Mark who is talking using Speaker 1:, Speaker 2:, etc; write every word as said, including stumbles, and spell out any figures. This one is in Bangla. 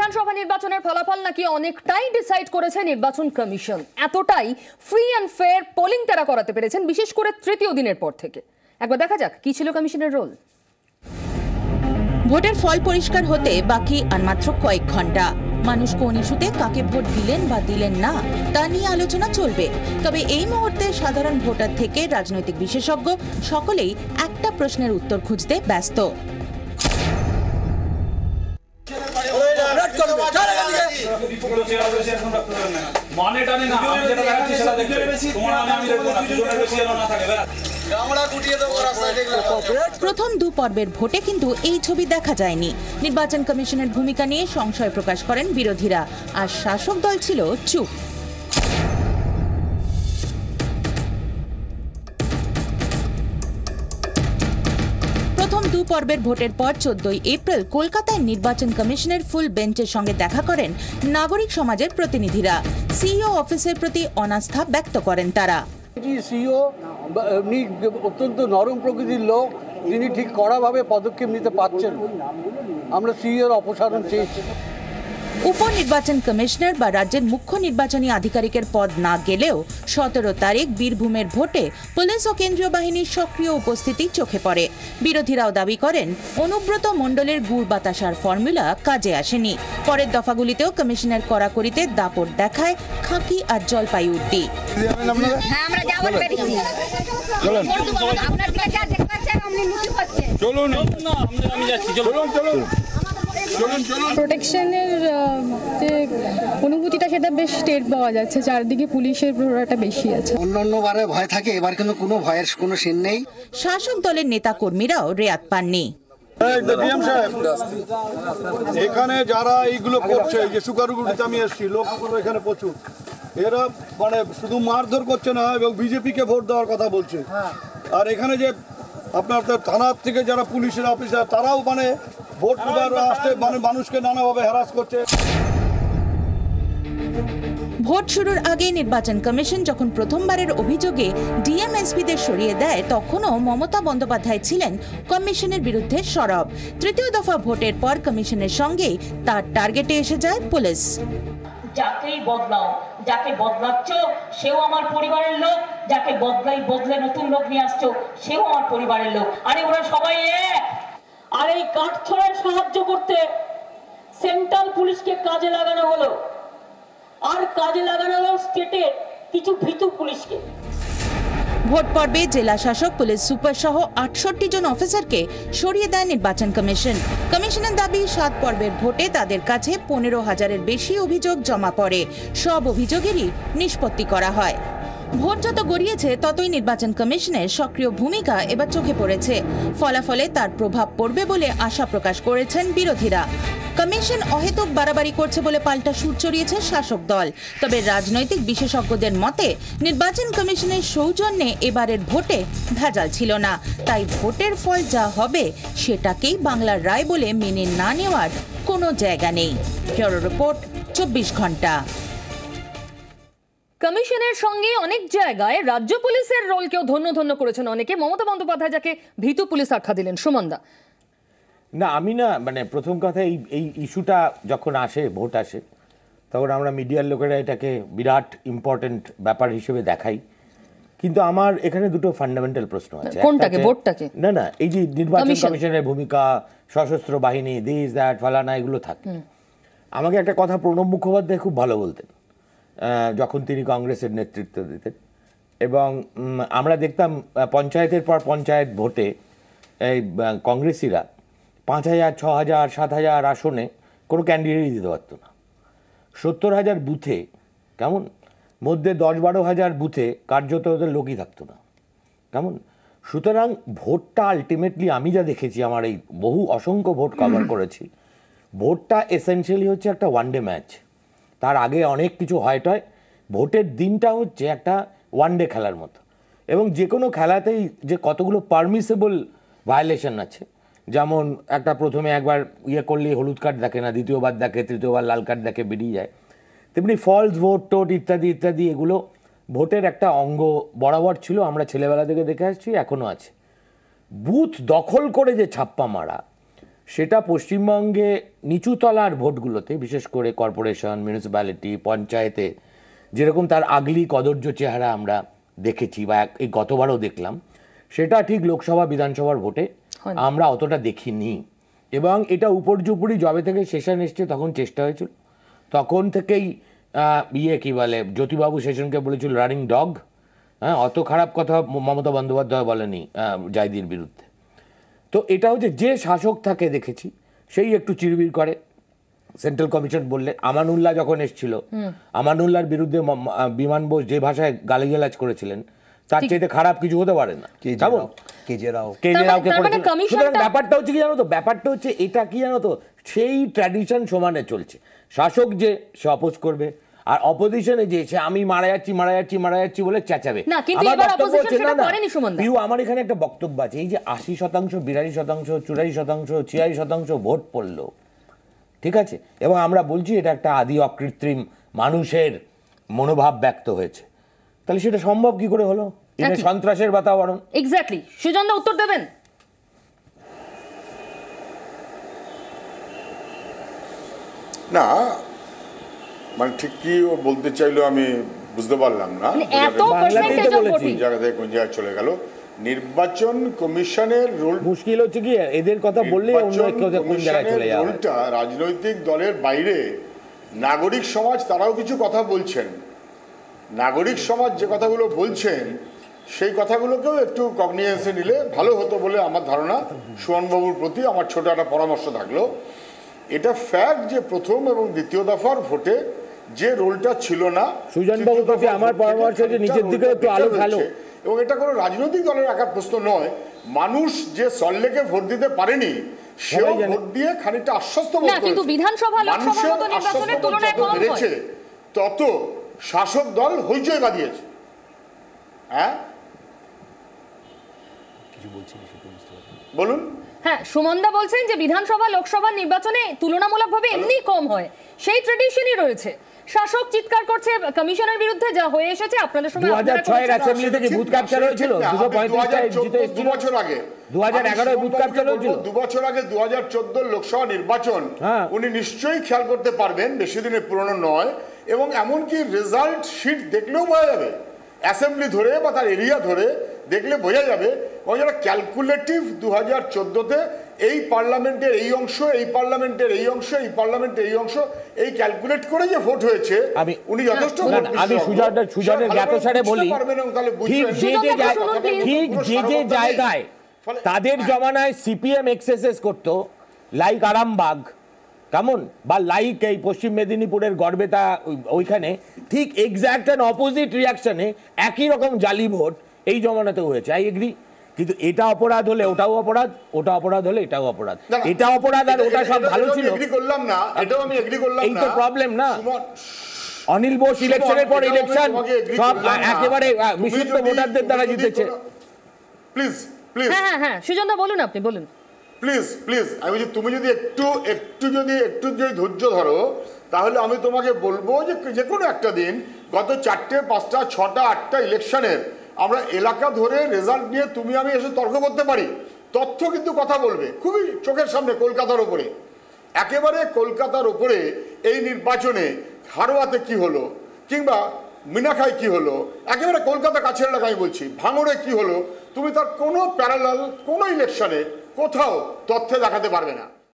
Speaker 1: বিধানসভা নির্বাচনের ফলাফল নাকি অনেকটাই ডিসাইড করেছে নির্বাচন কমিশন। এতটাই ফ্রি অ্যান্ড ফেয়ার পোলিং তারা করাতে পেরেছেন, বিশেষ করে তৃতীয় দিনের পর থেকে। একবার দেখা যাক কি ছিল কমিশনের রোল।
Speaker 2: ভোটের ফল পরিষ্কার হতে বাকি আর মাত্র কয়েক ঘন্টা। মানুষ কোন ইস্যুতে কাকে ভোট দিলেন বা দিলেন না তা নিয়ে আলোচনা চলবে। তবে এই মুহূর্তে সাধারণ ভোটার থেকে রাজনৈতিক বিশেষজ্ঞ সকলেই একটা প্রশ্নের উত্তর খুঁজতে ব্যস্ত। প্রথম দু পর্বের ভোটে কিন্তু এই ছবি দেখা যায়নি। নির্বাচন কমিশনের ভূমিকা নিয়ে সংশয় প্রকাশ করেন বিরোধীরা, আর শাসক দল ছিল চুপ। প্রথম দু পর্বের ভোটের পর চোদ্দই এপ্রিল কলকাতায় নির্বাচন কমিশনের ফুল বেঞ্চের সঙ্গে দেখা করেন নাগরিক সমাজের প্রতিনিধিরা। সিইও অফিসের প্রতি অনাস্থা ব্যক্ত করেন তারা।
Speaker 3: সিইও অত্যন্ত নরম প্রকৃতির লোক, তিনি ঠিক কড়াভাবে পদক্ষেপ নিতে পারছেন। আমরা সিইওর অপসারণ চেয়েছি।
Speaker 2: উপনির্বাচন কমিশনার বা রাজ্যের মুখ্য নির্বাচনী আধিকারিকের পদ না গেলেও সতেরো তারিখ বীরভূমের ভোটে পুলিশ ও কেন্দ্রীয় বাহিনীর সক্রিয় উপস্থিতি চোখে পড়ে। বিরোধীরাও দাবি করেন অনুব্রত মণ্ডলের গুড় বাতাসার ফর্মুলা কাজে আসেনি। পরের দফাগুলিতেও কমিশনের কড়াকড়িতে দাপট দেখায় খাকি আর জলপাইগুড়ি।
Speaker 4: প্রোটেকশনের যে অনুভূতিটা সেটা বেশ টের পাওয়া যাচ্ছে, চারদিকে পুলিশের প্রহরাটা বেশি আছে।
Speaker 5: অন্যান্য বারে ভয় থাকে, এবার কিন্তু কোনো ভয়ের কোনো সিন নেই।
Speaker 2: শাসক দলের নেতা কর্মীরাও রেয়াত পাননি।
Speaker 6: এখানে যারা এইগুলো করছে, যে সুকারুগুড়িতে আমি এসেছি, লোকগুলো এখানে প্রচুর, এরা মানে শুধু মারধর করছে না এবং বিজেপিকে ভোট দেওয়ার কথা বলছে। আর এখানে যে আপনার থানার থেকে যারা পুলিশের অফিসার, তারাও মানে ভোট আসতে মানে মানুষকে নানাভাবে হ্যারাস করছে।
Speaker 2: ভোট শুরুর আগে নির্বাচন কমিশন যখন প্রথমবারের অভিযোগে ডিএমএসপিদের সরিয়ে দেয়, তখনও মমতা বন্দ্যোপাধ্যায় ছিলেন কমিশনের বিরুদ্ধে সরব। তৃতীয় দফা ভোটের পর কমিশনের সঙ্গেই তার টার্গেটে এসে যায় পুলিশ।
Speaker 7: যাকেই বদলাও, যাকে বদলাচ্ছ সেও আমার পরিবারের লোক, যাকে বদলাই বদলে নতুন লোক নিয়ে আসছো সেও আমার পরিবারের লোক। আরে ওরা সবাই এক। আর এই কাঠছড়ায় সাহায্য করতে সেন্ট্রাল পুলিশকে কাজে লাগানো হলো, আর কাজে লাগানো হলো স্টেটের কিছু ভীতু পুলিশকে।
Speaker 2: ভোট পর্বে জেলা শাসক, পুলিশ সুপার সহ আটষট্টি জন অফিসারকে সরিয়ে দেয় নির্বাচন কমিশন। কমিশনের দাবি, সাত পর্বের ভোটে তাদের কাছে পনেরো হাজারের বেশি অভিযোগ জমা পড়ে। সব অভিযোগেরই নিষ্পত্তি করা হয়। ভোট যত গড়িয়েছে ততই নির্বাচন কমিশনের সক্রিয় ভূমিকা এবার চোখে পড়েছে। ফলাফলে তার প্রভাব পড়বে বলে আশা প্রকাশ করেছেন বিরোধীরা। কমিশন অহেতুক বাড়াবাড়ি করছে বলে পাল্টা সুর চড়িয়েছে শাসক দল। তবে রাজনৈতিক বিশেষজ্ঞদের মতে নির্বাচন কমিশনের সৌজন্যে এবারের ভোটে ভেজাল ছিল না, তাই ভোটের ফল যা হবে সেটাকেই বাংলার রায় বলে মেনে না নেওয়ার কোনো জায়গা নেই। ব্যুরো রিপোর্ট, চব্বিশ ঘন্টা।
Speaker 1: কমিশনের সঙ্গে অনেক জায়গায় রাজ্য পুলিশের রোলকেও ধন্য ধন্য করেছেন অনেকে। মমতা বন্দ্যোপাধ্যায় যাকে ভীতু পুলিশ আখ্যা দিলেন। সুমনদা।
Speaker 8: না, আমি না মানে প্রথম কথা এই এই ইস্যুটা যখন আসে, ভোট আসে, তখন আমরা মিডিয়ার লোকেরা এটাকে বিরাট ইম্পর্টেন্ট ব্যাপার হিসেবে দেখাই। কিন্তু আমার এখানে দুটো ফান্ডামেন্টাল প্রশ্ন আছে।
Speaker 1: কোনটাকে? ভোটটাকে?
Speaker 8: না না, এই যে নির্বাচন কমিশনের ভূমিকা, সশস্ত্র বাহিনী, দিস দ্যাট ফালানা, এগুলো থাকে। আমাকে একটা কথা প্রণব মুখোপাধ্যায় খুব ভালো বলতেন যখন তিনি কংগ্রেসের নেতৃত্ব দিতেন, এবং আমরা দেখতাম পঞ্চায়েতের পর পঞ্চায়েত ভোটে এই কংগ্রেসিরা পাঁচ হাজার ছ হাজার সাত হাজার আসনে কোনো ক্যান্ডিডেটই দিতে পারতো না। সত্তর হাজার বুথে কেমন মধ্যে দশ বারো হাজার বুথে কার্যত ওদের লোকই থাকতো না, কেমন। সুতরাং ভোটটা আলটিমেটলি আমি যা দেখেছি, আমার এই বহু অসংখ্য ভোট কভার করেছি, ভোটটা এসেনশিয়ালি হচ্ছে একটা ওয়ানডে ম্যাচ। তার আগে অনেক কিছু হয় টয়, ভোটের দিনটা হচ্ছে একটা ওয়ানডে খেলার মতো। এবং যে কোনো খেলাতেই যে কতগুলো পারমিসেবল ভায়োলেশন আছে, যেমন একটা প্রথমে একবার ইয়ে করলেই হলুদ কার্ড দেখে না, দ্বিতীয়বার দেখে, তৃতীয়বার লাল কার্ড দেখে বেরিয়ে যায়, তেমনি ফলস ভোট টোট ইত্যাদি ইত্যাদি এগুলো ভোটের একটা অঙ্গ বরাবর ছিল। আমরা ছেলেবেলা থেকে দেখে আসছি, এখনও আছে। বুথ দখল করে যে ছাপ্পা মারা, সেটা পশ্চিমবঙ্গে নিচুতলার ভোটগুলোতে, বিশেষ করে কর্পোরেশন, মিউনিসিপ্যালিটি, পঞ্চায়েতে যেরকম তার আগলি কদর্য চেহারা আমরা দেখেছি বা এই গতবারও দেখলাম, সেটা ঠিক লোকসভা বিধানসভার ভোটে আমরা অতটা দেখিনি। এবং এটা উপর্যুপুরি জবে থেকে সেশন এসছে তখন চেষ্টা হয়েছিল, তখন থেকেই ইয়ে কী বলে জ্যোতিবাবু সেশনকে বলেছিল রানিং ডগ। হ্যাঁ, অত খারাপ কথা মমতা বন্দ্যোপাধ্যায় বলেনি জাইদির বিরুদ্ধে। তো এটা হচ্ছে যে শাসক থাকে দেখেছি সেই একটু চিরবির করে। সেন্ট্রাল কমিশন বললে আমানুল্লাহ যখন এসেছিল, আমানুল্লাহর বিরুদ্ধে বিমান বোস যে ভাষায় গালিগালাজ করেছিলেন তার চাইতে খারাপ কিছু হতে পারে না। ব্যাপারটা হচ্ছে কি জানো তো, ব্যাপারটা হচ্ছে এটা কি জানো তো, সেই ট্র্যাডিশন সমানে চলছে। শাসক যে সে অপোজ করবে, আর অপোজিশনে যে সে আমি মারা যাচ্ছি মারা যাচ্ছি মারা যাচ্ছি বলে চেঁচাবে। আমার এখানে একটা বক্তব্য আছে, এই যে আশি শতাংশ বিরাশি শতাংশ চুরাশি শতাংশ ছিয়াশি শতাংশ ভোট পড়লো, ঠিক আছে, এবং আমরা বলছি এটা একটা আদি অকৃত্রিম মানুষের মনোভাব ব্যক্ত হয়েছে, তাহলে সেটা সম্ভব কি করে হলো? এটা সন্ত্রাসের বাতাবরণ।
Speaker 1: এক্স্যাক্টলি। সুজন দা উত্তর দেবেন?
Speaker 9: না, মানে ঠিক কি ও বলতে চাইলো আমি বুঝতে পারলাম না, জায়গা থেকে কোন জায়গায় চলে গেল। নির্বাচন কমিশনের রোল
Speaker 8: মুশকিল হচ্ছে কি এদের কথা বললে
Speaker 9: রোলটা রাজনৈতিক দলের বাইরে নাগরিক সমাজ তারাও কিছু কথা বলছেন। নাগরিক সমাজ যে কথাগুলো বলছেন সেই কথাগুলোকেও একটু কগনিজেন্সে নিলে ভালো হতো বলে আমার ধারণা। সুমনবাবুর প্রতি আমার ছোট একটা পরামর্শ থাকলো, এটা ফ্যাক্ট যে প্রথম এবং দ্বিতীয় দফার ভোটে যে রোলটা ছিল না,
Speaker 8: সুজনবাবুর প্রতি আমার পরামর্শ যে নিচের দিকে একটু আলো ফেলো।
Speaker 9: এবং এটা কোনো রাজনৈতিক দলের একার প্রশ্ন নয়, মানুষ যে সল্লেকে ভোট দিতে পারেনি সেও ভোট দিয়ে খানিকটা আশ্বস্ত বোধ করেছে।
Speaker 1: কিন্তু বিধানসভা লোকসভা মতো নির্বাচনের তুলনায় কম হয়েছে,
Speaker 9: তত শাসক দল হইচই বাঁধিয়েছে। হ্যাঁ, কিছু বলছেন বলুন।
Speaker 1: হ্যাঁ, সুমনদা বলছেন যে বিধানসভা লোকসভা নির্বাচনে তুলনামূলকভাবে এমনি কম হয়, সেই ট্র্যাডিশনই রয়েছে। শাসক চিৎকার করছে কমিশনের বিরুদ্ধে, যা হয়ে এসেছে আপনাদের সময়
Speaker 8: দুই হাজার ছয় এর অ্যাসেম্বলি থেকে বুথ ক্যাপচার হয়েছিল, দুশো পঁয়ত্রিশটা জিতে এসেছিল।
Speaker 9: দু বছর আগে
Speaker 8: দুই হাজার এগারো বুথ ক্যাপচার হয়েছিল।
Speaker 9: দু বছর আগে দু হাজার চোদ্দ লোকসভা নির্বাচন উনি নিশ্চয়ই খেয়াল করতে পারবেন, বেশি দিনের পুরনো নয়। এবং এমনকি রেজাল্ট শিট দেখলেও বোঝা যাবে, অ্যাসেম্বলি ধরে বা তার এরিয়া ধরে দেখলে বোঝা যাবে। এবং যারা ক্যালকুলেটিভ দু হাজার চোদ্দোতে এই পার্লামেন্টের এই অংশ, এই পার্লামেন্টের এই অংশ, এই পার্লামেন্টের এই অংশ, এই ক্যালকুলেট করে যে ভোট হয়েছে, উনি যথেষ্ট।
Speaker 8: আমি সুজনের সুজনের জ্ঞাতসারে বলি, ঠিক যে ঠিক যে যে জায়গায় তাদের জমানায় সিপিএম এক্সেসেস করতো, লাইক আরামবাগ কেমন, বা লাইক এই পশ্চিম মেদিনীপুরের গড়বেতা ওইখানে, ঠিক এক্স্যাক্ট অ্যান্ড অপোজিট রিয়াকশনে একই রকম জালি ভোট এই জমানাতেও হয়েছে। I agree. কিন্তু এটা অপরাধ হলে ওটাও অপরাধ, ওটা অপরাধ হলে এটাও অপরাধ। এটা অপরাধ আর ওটা সব ভালো ছিল, এই তো প্রবলেম না। অনিল বোস ইলেকশনের পর ইলেকশন সব একেবারে বিশুদ্ধ ভোটারদের দ্বারা জিতেছে।
Speaker 9: প্লিজ প্লিজ
Speaker 1: হ্যাঁ হ্যাঁ হ্যাঁ সুজনদা বলুন, আপনি বলুন
Speaker 9: প্লিজ প্লিজ। আমি তুমি যদি একটু একটু যদি একটু যদি ধৈর্য ধরো, তাহলে আমি তোমাকে বলবো যে যে কোনো একটা দিন গত চারটে পাঁচটা ছটা আটটা ইলেকশনের আমরা এলাকা ধরে রেজাল্ট নিয়ে তুমি আমি এসে তর্ক করতে পারি, তথ্য কিন্তু কথা বলবে খুবই চোখের সামনে। কলকাতার ওপরে, একেবারে কলকাতার ওপরে এই নির্বাচনে হারোয়াতে কি হলো, কিংবা মিনাখায় কি হলো, একেবারে কলকাতা কাছের এলাকায় বলছি, ভাঙড়ে কি হলো, তুমি তার কোনো প্যারালাল কোনো ইলেকশনে কোথাও তথ্যে দেখাতে পারবে না।